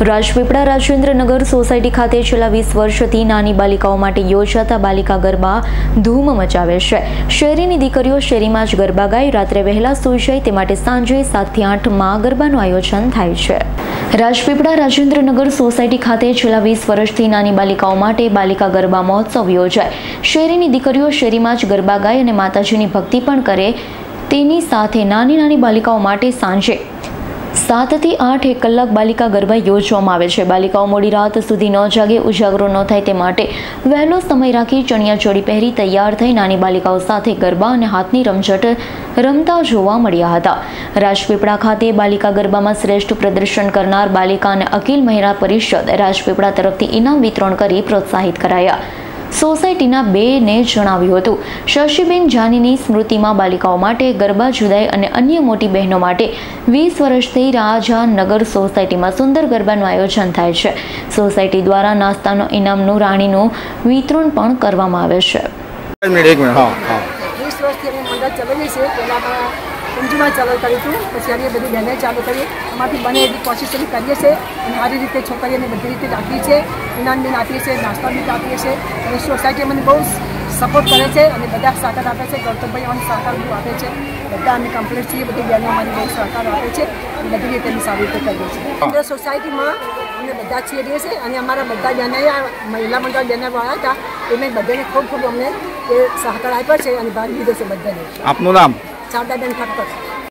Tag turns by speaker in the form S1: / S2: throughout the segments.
S1: Rajpipla Rajendranagar society ખાતે છેલ્લા 20 વર્ષથી નાની બાલિકાઓ માટે યોજાતા બાલિકા ગરબા ધૂમ મચાવે છે। શહેરીની દીકરીઓ શેરીમાં જ ગરબા ગાઈ રાત્રે વહેલા સૂઈ જાય તે માટે સાંજે 7 થી 8 માં ગરબાનું આયોજન થાય છે। રાજપીપળા રાજેન્દ્રનગર સોસાયટી ખાતે છેલ્લા 20 વર્ષથી નાની બાલિકાઓ માટે બાલિકા ગરબા મહોત્સવ યોજાય। શહેરીની દીકરીઓ શેરીમાં જ ગરબા ગાય અને માતાજીની ભક્તિ પણ કરે। તેની સાથે નાની બાલિકાઓ માટે સાંજે 7 થી 8 1 કલાક બાલિકા ગરબા યોજવામાં આવે છે। બાલિકાઓ મોડી રાત સુધી ન જાગે, ઉજાગરો ન થાય તે માટે વહેલો સમય રાખી ચણિયાચોળી પહેરી તૈયાર થઈ નાની બાલિકાઓ સાથે ગરબા અને હાથની રમઝટ રમતા જોવા મળ્યા હતા। રાજપીપળા ખાતે બાલિકા ગરબામાં શ્રેષ્ઠ પ્રદર્શન કરનાર બાલિકા અને અખિલ મહિલા પરિષદ રાજપીપળા તરફથી ઇનામ વિતરણ કરી પ્રોત્સાહિત કરાયા। સોસાયટીના 2 ને જણાવ્યું હતું, શશીબેન જાનીની સ્મૃતિમાં બાલિકાઓ માટે ગરબા જુદાઈ અને અન્ય મોટી બહેનો માટે 20 વર્ષથી રાજાનગર સોસાયટીમાં સુંદર ગરબાનું આયોજન થાય છે। સોસાયટી દ્વારા નાસ્તાનો ઇનામનું રાણીનું વિતરણ પણ કરવામાં આવે છે।
S2: 20 વર્ષથી અમે મંડળ ચલાવીએ છીએ। પહેલાં ઊંઝમાં ચાલુ કર્યું હતું, પછી અમે બધી બહેને ચાલુ કરી, એમાંથી બને એટલી કોશિશ કરીએ છીએ અને સારી રીતે છોકરીઓને બધી રીતે રાખીએ છીએ, ઇનામ બી આપીએ છીએ, નાસ્તા બી આપીએ છીએ અને સોસાયટી મને બહુ સપોર્ટ કરે છે અને બધા સહકાર આપે છે। ગૌતમભાઈ અમને સહકાર બહુ આપે છે, બધા અમે કમ્પ્લીટ છીએ, બધી બહેનો અમારી બહુ સહકાર આપે છે અને બધી રીતે અમે સારી રીતે કરીએ છીએ। અમારા સોસાયટીમાં અમે બધા છીએ છીએ અને અમારા બધા બહેનો મહિલા મંડળ બહેનો આવ્યા હતા, એમને બધાને ખૂબ ખૂબ અમને એ સહકાર આપ્યો છે અને ભાગ લીધો છે બધાને।
S3: આપનું નામ?
S2: શારદાબેન ઠક્કર।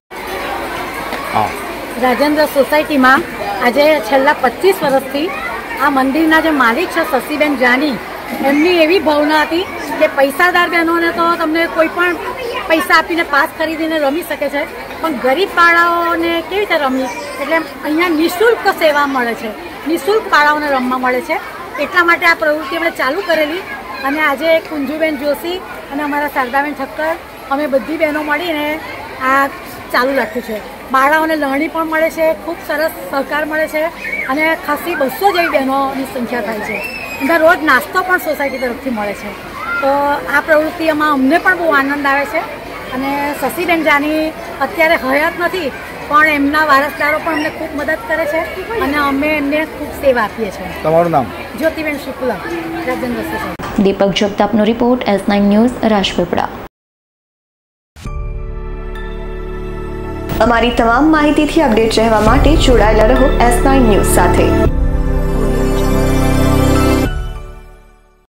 S4: રાજેન્દ્ર સોસાયટીમાં આજે છેલ્લા 25 વર્ષથી આ મંદિરના જે માલિક છે શશીબેન જાની, એમની એવી ભાવના હતી કે પૈસાદાર બહેનોને તો તમને કોઈ પણ પૈસા આપીને પાસ ખરીદીને રમી શકે છે, પણ ગરીબ બાળાઓને કેવી રીતે રમી, એટલે અહીંયા નિઃશુલ્ક સેવા મળે છે, નિઃશુલ્ક બાળાઓને રમવા મળે છે। એટલા માટે આ પ્રવૃત્તિ અમે ચાલુ કરેલી અને આજે કુંજુબેન જોશી અને અમારા શારદાબેન ઠક્કર અમે બધી બહેનો મળીને આ ચાલુ રાખ્યું છે। બાળાઓને લણણી પણ મળે છે, ખૂબ સરસ સહકાર મળે છે અને ખાસી 200 જેવી બહેનોની સંખ્યા થાય છે અને રોજ નાસ્તો પણ સોસાયટી તરફથી મળે છે। તો આ પ્રવૃત્તિમાં અમને પણ બહુ આનંદ આવે છે અને શશીબેન જાની અત્યારે હયાત નથી, પણ એમના વારસદારો પણ અમને ખૂબ મદદ કરે છે અને અમે એમને ખૂબ સેવા આપીએ છીએ।
S3: તમારું નામ?
S4: જ્યોતિબેન શુક્લા, રાજેન્દ્ર સોસાયટી।
S1: દીપક જગતાપનો રિપોર્ટ, S9 ન્યૂઝ, રાજપીપળા। અમારી તમામ માહિતીથી અપડેટ રહેવા માટે જોડાયેલા રહો S9 ન્યૂઝ સાથે।